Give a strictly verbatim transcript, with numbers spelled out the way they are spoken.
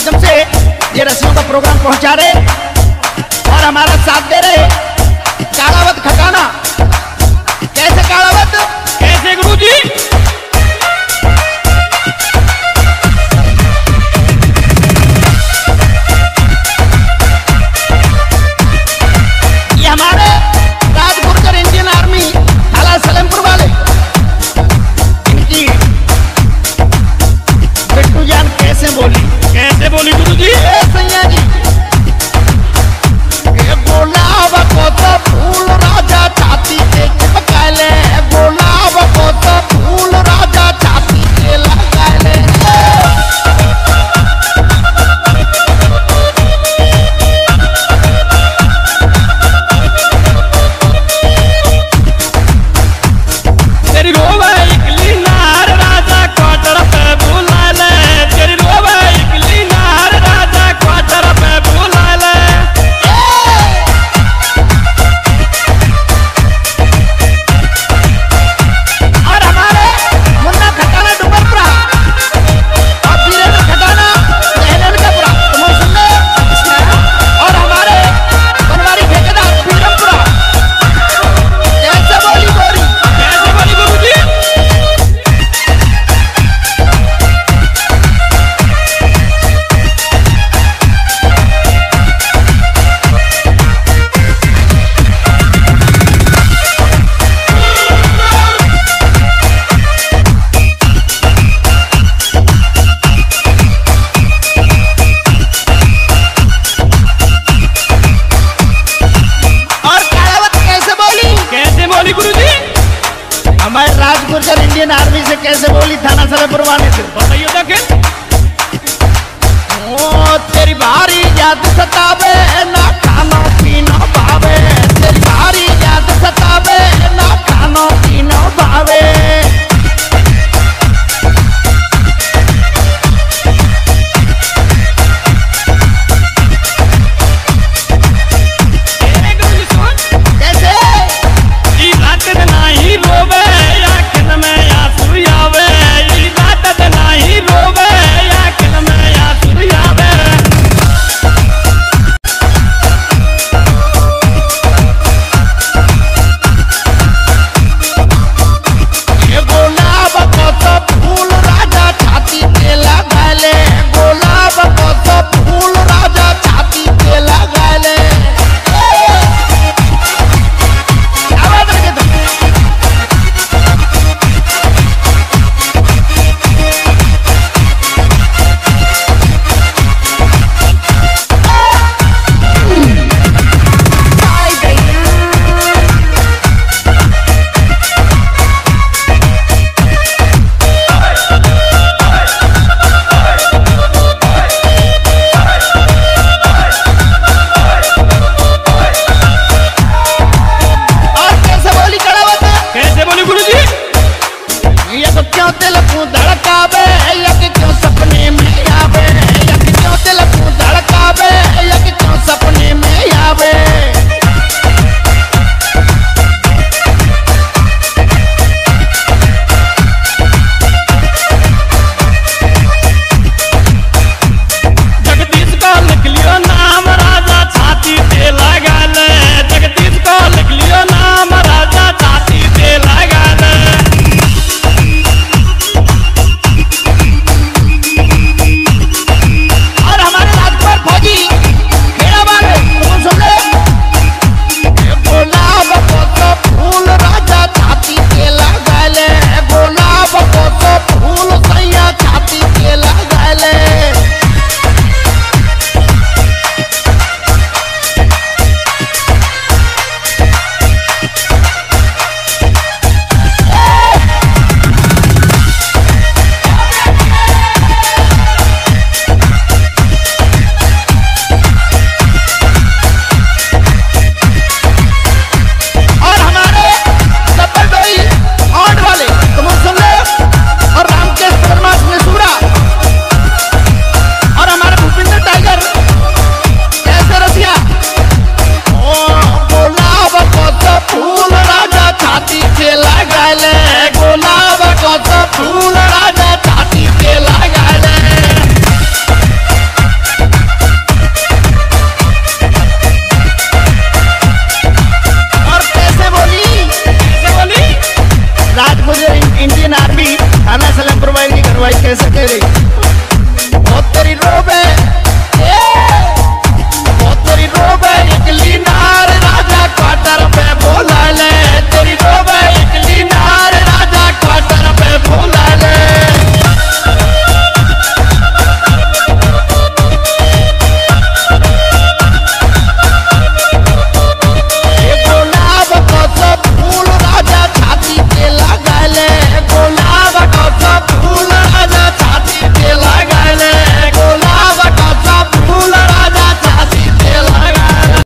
माध्यम से ये रस्सियों का प्रोग्राम पहुंचा रहे और हमारा साथ दे रहे कालावत खटाना। कैसे कालावत? कैसे गुरुजी? ये हमारे राजगुर्जर इंडियन आर्मी थाना सलेमपुर वाले, इनकी बिट्टू जान कैसे बोली? कैसे बोली गुरुजी? ए सैया जी, ये गुलाब को तो फूल राजा छाती से चिपका ले, गुलाब को तो फूल राजा छाती से लगा ले। तेरी रोवा इकली नार राजा क्वार्टर पे बुला ले, तेरी रोवा इकली नार राजा क्वार्टर पे बुला ले। और हमारे मुन्ना खटाना डुबरपुरा और वीरेंद्र खटाना दहलेलकापुरा, तुम सुन रहे? और हमारे बनवारी ठेकेदार पीरमपुरा। कैसे बोली गोरी? कैसे बोली गुरुजी? और कालावत कैसे बोली? कैसे बोली गुरुजी? हमारे राजगुर्जर इंडियन आर्मी से कैसे बोली थाना सलेमपुर वाले से? बताइए तो। ओ तेरी भारी याद सतावे